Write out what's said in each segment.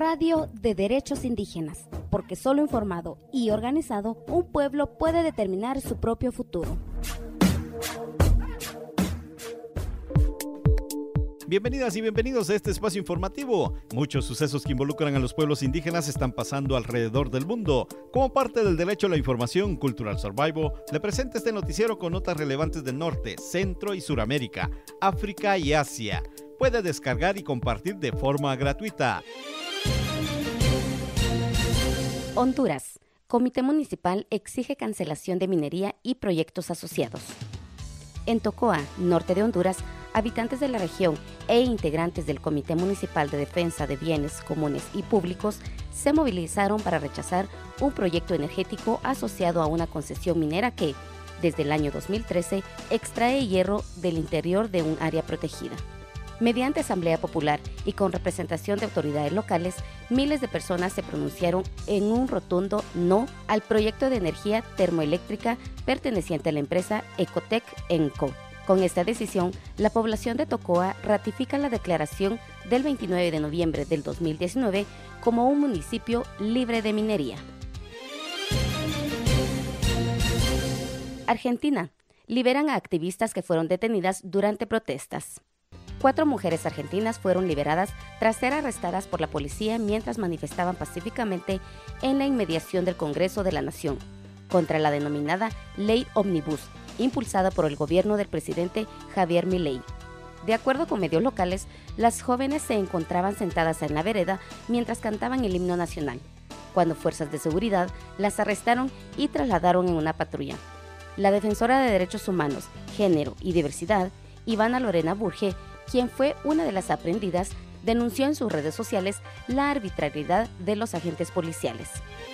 Radio de Derechos Indígenas, porque solo informado y organizado, un pueblo puede determinar su propio futuro. Bienvenidas y bienvenidos a este espacio informativo. Muchos sucesos que involucran a los pueblos indígenas están pasando alrededor del mundo. Como parte del derecho a la información, Cultural Survival le presenta este noticiero con notas relevantes del norte, centro y Suramérica, África y Asia. Puede descargar y compartir de forma gratuita. Honduras. Comité Municipal exige cancelación de minería y proyectos asociados. En Tocoa, norte de Honduras, habitantes de la región e integrantes del Comité Municipal de Defensa de Bienes Comunes y Públicos se movilizaron para rechazar un proyecto energético asociado a una concesión minera que, desde el año 2013, extrae hierro del interior de un área protegida. Mediante asamblea popular y con representación de autoridades locales, miles de personas se pronunciaron en un rotundo no al proyecto de energía termoeléctrica perteneciente a la empresa Ecotec Enco. Con esta decisión, la población de Tocoa ratifica la declaración del 29 de noviembre del 2019 como un municipio libre de minería. Argentina. Liberan a activistas que fueron detenidas durante protestas. 4 mujeres argentinas fueron liberadas tras ser arrestadas por la policía mientras manifestaban pacíficamente en la inmediación del Congreso de la Nación contra la denominada Ley Omnibus, impulsada por el gobierno del presidente Javier Milei. De acuerdo con medios locales, las jóvenes se encontraban sentadas en la vereda mientras cantaban el himno nacional, cuando fuerzas de seguridad las arrestaron y trasladaron en una patrulla. La defensora de derechos humanos, género y diversidad, Ivana Lorena Burge, quien fue una de las aprehendidas, denunció en sus redes sociales la arbitrariedad de los agentes policiales.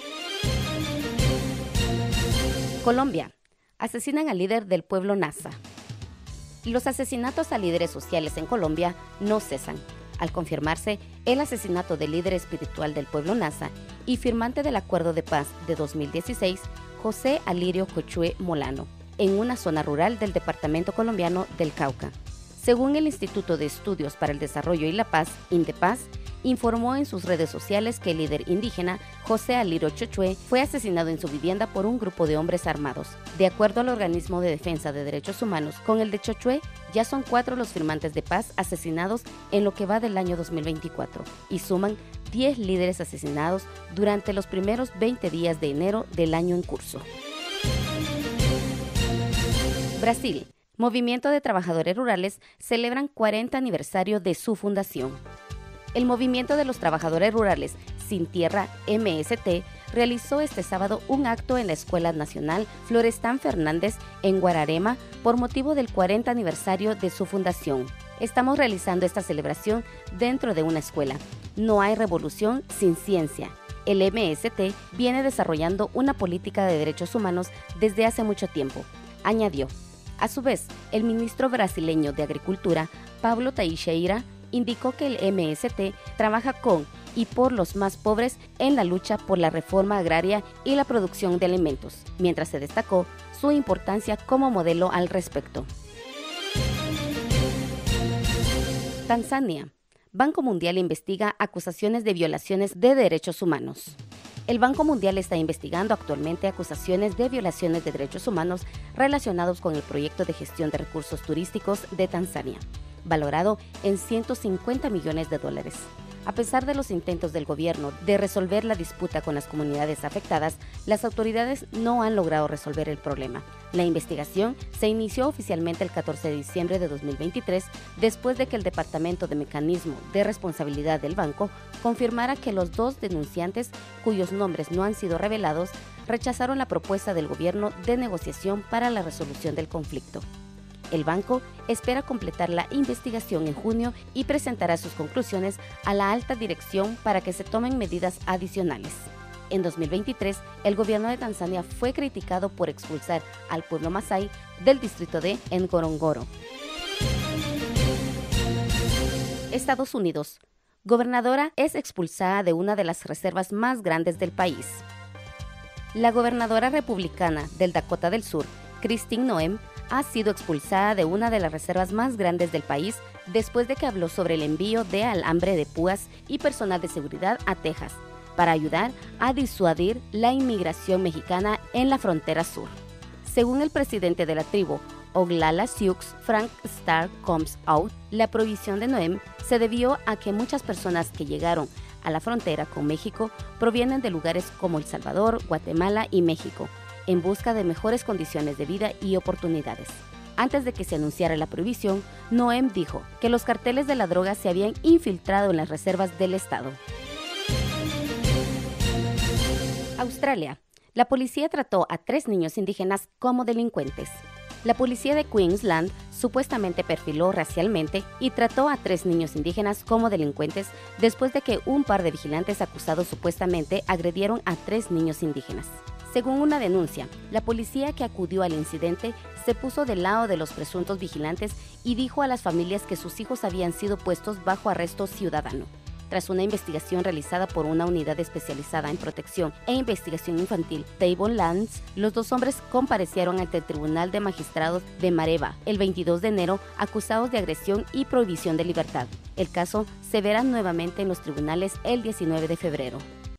Colombia. Asesinan al líder del pueblo Nasa. Los asesinatos a líderes sociales en Colombia no cesan, al confirmarse el asesinato del líder espiritual del pueblo Nasa y firmante del Acuerdo de Paz de 2016, José Alirio Cochue Molano, en una zona rural del departamento colombiano del Cauca. Según el Instituto de Estudios para el Desarrollo y la Paz, INDEPAZ, informó en sus redes sociales que el líder indígena, José Alirio Cochue, fue asesinado en su vivienda por un grupo de hombres armados. De acuerdo al Organismo de Defensa de Derechos Humanos, con el de Cochue, ya son 4 los firmantes de paz asesinados en lo que va del año 2024 y suman 10 líderes asesinados durante los primeros 20 días de enero del año en curso. Brasil. Movimiento de Trabajadores Rurales celebran 40 aniversario de su fundación. El Movimiento de los Trabajadores Rurales Sin Tierra, MST, realizó este sábado un acto en la Escuela Nacional Florestan Fernández en Guararema por motivo del 40 aniversario de su fundación. Estamos realizando esta celebración dentro de una escuela. No hay revolución sin ciencia. El MST viene desarrollando una política de derechos humanos desde hace mucho tiempo, añadió. A su vez, el ministro brasileño de Agricultura, Pablo Teixeira, indicó que el MST trabaja con y por los más pobres en la lucha por la reforma agraria y la producción de alimentos, mientras se destacó su importancia como modelo al respecto. Tanzania. Banco Mundial investiga acusaciones de violaciones de derechos humanos. El Banco Mundial está investigando actualmente acusaciones de violaciones de derechos humanos relacionados con el proyecto de gestión de recursos turísticos de Tanzania, valorado en $150 millones. A pesar de los intentos del gobierno de resolver la disputa con las comunidades afectadas, las autoridades no han logrado resolver el problema. La investigación se inició oficialmente el 14 de diciembre de 2023, después de que el Departamento de Mecanismo de Responsabilidad del banco confirmara que los 2 denunciantes, cuyos nombres no han sido revelados, rechazaron la propuesta del gobierno de negociación para la resolución del conflicto. El banco espera completar la investigación en junio y presentará sus conclusiones a la alta dirección para que se tomen medidas adicionales. En 2023, el gobierno de Tanzania fue criticado por expulsar al pueblo Masái del distrito de Ngorongoro. Estados Unidos. Gobernadora es expulsada de una de las reservas más grandes del país. La gobernadora republicana del Dakota del Sur, Christine Noem, ha sido expulsada de una de las reservas más grandes del país después de que habló sobre el envío de alambre de púas y personal de seguridad a Texas para ayudar a disuadir la inmigración mexicana en la frontera sur. Según el presidente de la tribu, Oglala Sioux, Frank Starr Comes Out, la prohibición de Noem se debió a que muchas personas que llegaron a la frontera con México provienen de lugares como El Salvador, Guatemala y México, en busca de mejores condiciones de vida y oportunidades. Antes de que se anunciara la prohibición, Noem dijo que los carteles de la droga se habían infiltrado en las reservas del estado. Australia. La policía trató a 3 niños indígenas como delincuentes. La policía de Queensland supuestamente perfiló racialmente y trató a 3 niños indígenas como delincuentes después de que un par de vigilantes acusados supuestamente agredieron a 3 niños indígenas. Según una denuncia, la policía que acudió al incidente se puso del lado de los presuntos vigilantes y dijo a las familias que sus hijos habían sido puestos bajo arresto ciudadano. Tras una investigación realizada por una unidad especializada en protección e investigación infantil, Tablelands, los 2 hombres comparecieron ante el Tribunal de Magistrados de Mareva el 22 de enero acusados de agresión y prohibición de libertad. El caso se verá nuevamente en los tribunales el 19 de febrero.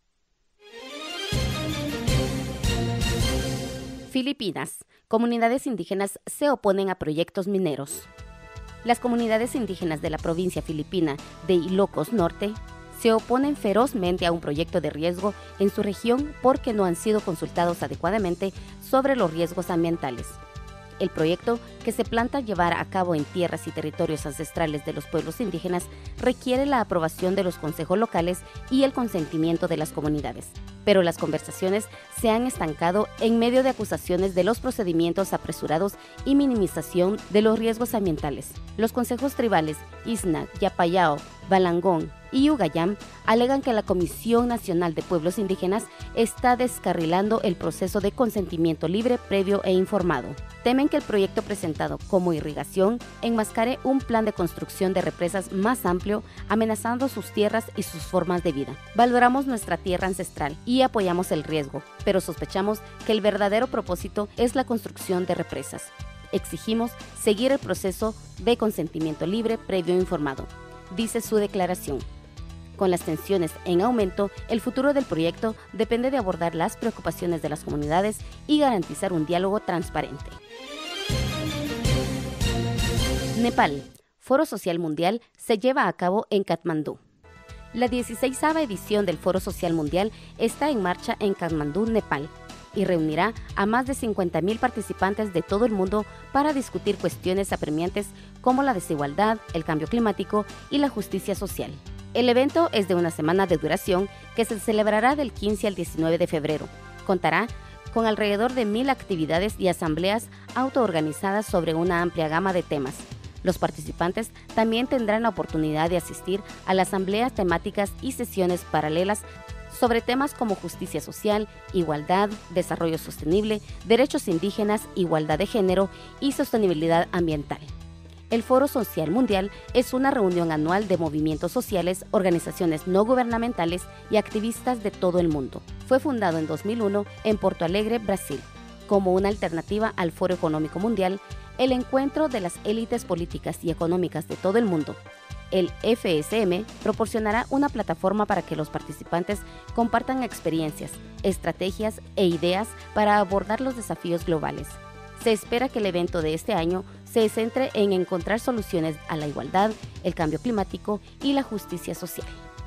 Filipinas. Comunidades indígenas se oponen a proyectos mineros. Las comunidades indígenas de la provincia filipina de Ilocos Norte se oponen ferozmente a un proyecto de riesgo en su región porque no han sido consultados adecuadamente sobre los riesgos ambientales. El proyecto, que se planta llevar a cabo en tierras y territorios ancestrales de los pueblos indígenas, requiere la aprobación de los consejos locales y el consentimiento de las comunidades. Pero las conversaciones se han estancado en medio de acusaciones de los procedimientos apresurados y minimización de los riesgos ambientales. Los consejos tribales Isna, Yapayao, Balangón y Ugayam alegan que la Comisión Nacional de Pueblos Indígenas está descarrilando el proceso de consentimiento libre, previo e informado. Temen que el proyecto presentado como irrigación enmascare un plan de construcción de represas más amplio, amenazando sus tierras y sus formas de vida. Valoramos nuestra tierra ancestral y apoyamos el riesgo, pero sospechamos que el verdadero propósito es la construcción de represas. Exigimos seguir el proceso de consentimiento libre, previo e informado, dice su declaración. Con las tensiones en aumento, el futuro del proyecto depende de abordar las preocupaciones de las comunidades y garantizar un diálogo transparente. Nepal. Foro Social Mundial se lleva a cabo en Katmandú. La 16ª edición del Foro Social Mundial está en marcha en Katmandú, Nepal, y reunirá a más de 50.000 participantes de todo el mundo para discutir cuestiones apremiantes como la desigualdad, el cambio climático y la justicia social. El evento es de una semana de duración que se celebrará del 15 al 19 de febrero. Contará con alrededor de 1.000 actividades y asambleas autoorganizadas sobre una amplia gama de temas. Los participantes también tendrán la oportunidad de asistir a las asambleas temáticas y sesiones paralelas sobre temas como justicia social, igualdad, desarrollo sostenible, derechos indígenas, igualdad de género y sostenibilidad ambiental. El Foro Social Mundial es una reunión anual de movimientos sociales, organizaciones no gubernamentales y activistas de todo el mundo. Fue fundado en 2001 en Porto Alegre, Brasil, como una alternativa al Foro Económico Mundial, el encuentro de las élites políticas y económicas de todo el mundo. El FSM proporcionará una plataforma para que los participantes compartan experiencias, estrategias e ideas para abordar los desafíos globales. Se espera que el evento de este año se centre en encontrar soluciones a la igualdad, el cambio climático y la justicia social.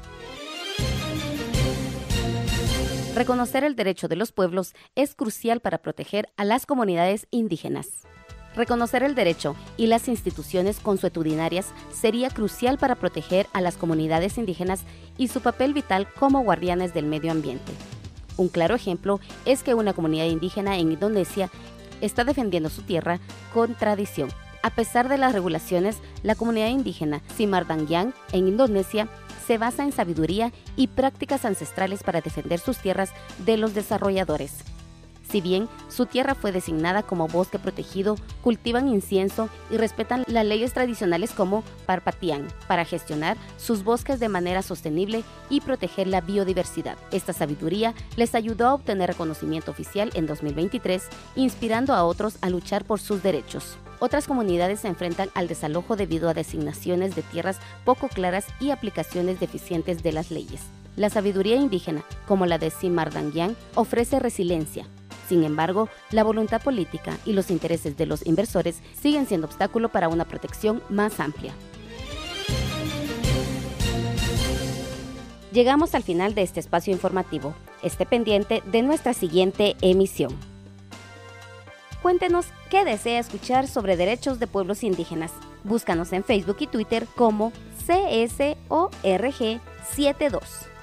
Reconocer el derecho de los pueblos es crucial para proteger a las comunidades indígenas. Reconocer el derecho y las instituciones consuetudinarias sería crucial para proteger a las comunidades indígenas y su papel vital como guardianes del medio ambiente. Un claro ejemplo es que una comunidad indígena en Indonesia está defendiendo su tierra con tradición. A pesar de las regulaciones, la comunidad indígena Simardangyang en Indonesia se basa en sabiduría y prácticas ancestrales para defender sus tierras de los desarrolladores. Si bien su tierra fue designada como bosque protegido, cultivan incienso y respetan las leyes tradicionales como Parpatián para gestionar sus bosques de manera sostenible y proteger la biodiversidad. Esta sabiduría les ayudó a obtener reconocimiento oficial en 2023, inspirando a otros a luchar por sus derechos. Otras comunidades se enfrentan al desalojo debido a designaciones de tierras poco claras y aplicaciones deficientes de las leyes. La sabiduría indígena, como la de Simardangyan, ofrece resiliencia. Sin embargo, la voluntad política y los intereses de los inversores siguen siendo obstáculo para una protección más amplia. Llegamos al final de este espacio informativo. Esté pendiente de nuestra siguiente emisión. Cuéntenos qué desea escuchar sobre derechos de pueblos indígenas. Búscanos en Facebook y Twitter como CSORG72.